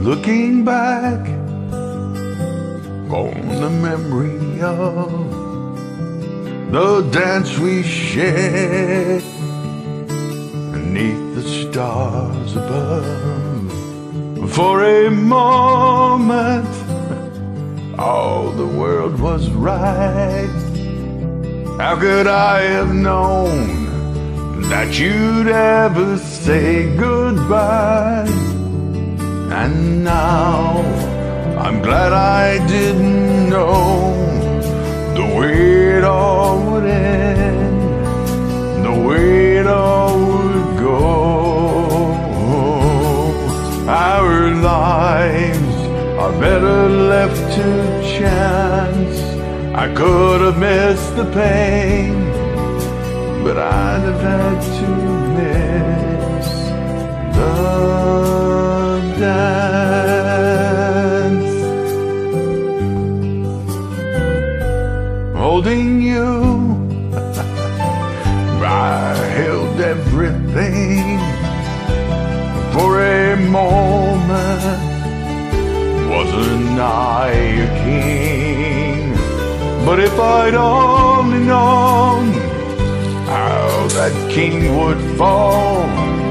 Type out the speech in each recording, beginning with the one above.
Looking back on the memory of the dance we shared beneath the stars above. For a moment, all the world was right. How could I have known that you'd ever say goodbye? And now I'm glad I didn't know the way it all would end, the way it all would go. Our lives are better left to chance. I could have missed the pain, but I'd have had to miss the dance. Holding you, I held everything. For a moment, wasn't I a king? But if I'd only known how that king would fall,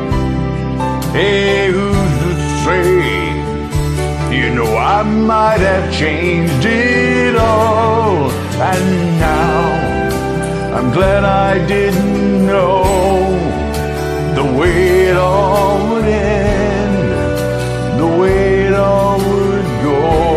hey, who's to say? You know, I might have changed it all. And now I'm glad I didn't know the way it all would end, the way it all would go.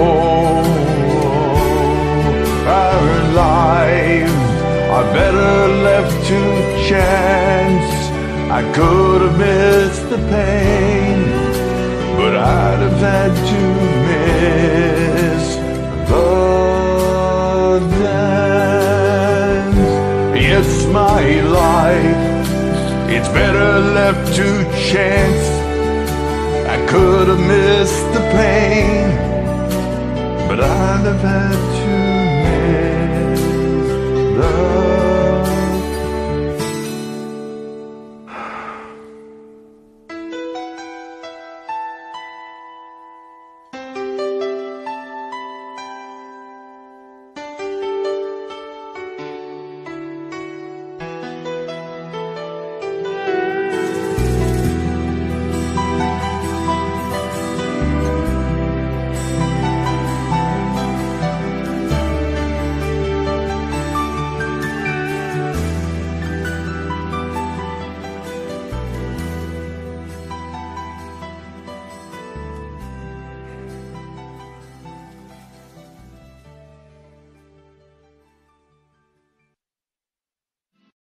Our lives are better left to chance. I could have missed the pain, but I'd have had to miss the dance. Yes, my life, it's better left to chance. I could have missed the pain, but I'd have had to miss the